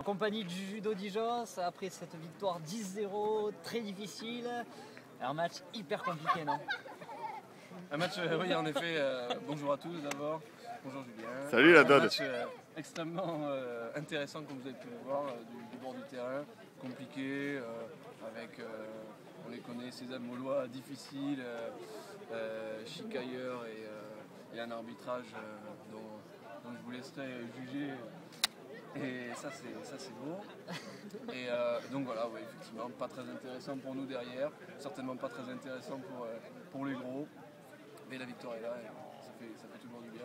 compagnie du Judo Dijon, après cette victoire 10-0, très difficile. Un match hyper compliqué, non? Un match, oui, en effet. Bonjour à tous d'abord. Bonjour Julien. Salut la Dodd. Un match extrêmement intéressant, comme vous avez pu le voir, du bord du terrain. Compliqué, avec, on les connaît, César Maulois, difficile, chicailleur et un arbitrage dont je vous laisserai juger. Et ça c'est beau. Et donc voilà, ouais, effectivement, pas très intéressant pour nous derrière, certainement pas très intéressant pour les gros. Mais la victoire est là et ça fait toujours du bien.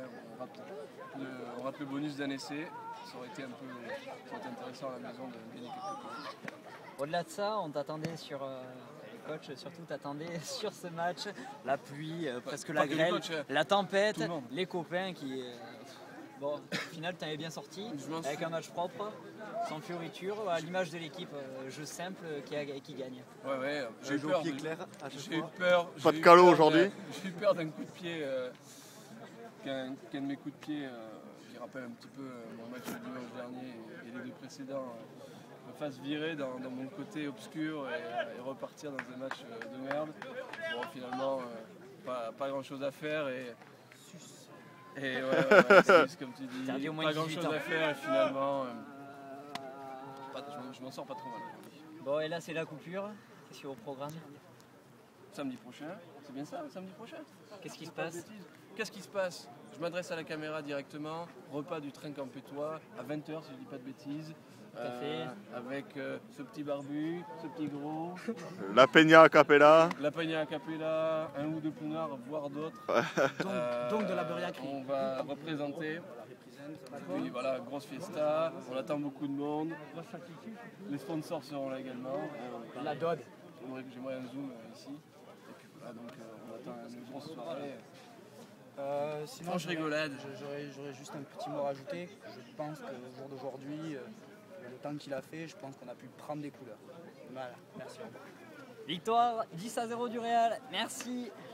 On rate le bonus d'un essai. Ça aurait été intéressant à la maison de gagner quelques points. Au-delà de ça, on t'attendait sur... le coach surtout t'attendait sur ce match. La pluie, presque la grêle, la tempête, les copains qui... Bon, au final, tu avais bien sorti, avec un match propre, sans fioriture, à l'image de l'équipe, jeu simple qui gagne. Ouais, j'ai eu peur. Pied clair à chaque fois. Pas de calot aujourd'hui. J'ai eu peur d'un coup de pied, qu'un de mes coups de pied, qui rappelle un petit peu mon match du dimanche dernier et les deux précédents, me fasse virer dans mon côté obscur et repartir dans un match de merde. Bon, finalement, pas grand chose à faire et ouais, c'est comme tu dis, pas grand chose à faire et finalement, je m'en sors pas trop mal aujourd'hui. Bon, et là c'est la coupure, qu'est-ce qu'il y a au programme? Samedi prochain, c'est bien ça, samedi prochain? Qu'est-ce qui se passe? Qu'est-ce qui se passe? Je m'adresse à la caméra directement, repas du train Campétois, à 20h si je dis pas de bêtises. Avec ce petit barbu, ce petit gros. La Peña a Capella. La Peña a Capella, un ou deux pounards, voire d'autres. Donc de la Buriacerie. On va représenter. Puis voilà, grosse fiesta, on attend beaucoup de monde. Les sponsors seront là également. La Dodd. J'aimerais un zoom ici. Et puis voilà, donc on attend une grosse soirée. Sinon, Franche rigolade. J'aurais juste un petit mot à rajouter. Je pense qu'au jour d'aujourd'hui, le temps qu'il a fait, je pense qu'on a pu prendre des couleurs. Voilà, merci. Victoire 10-0 du Real, merci.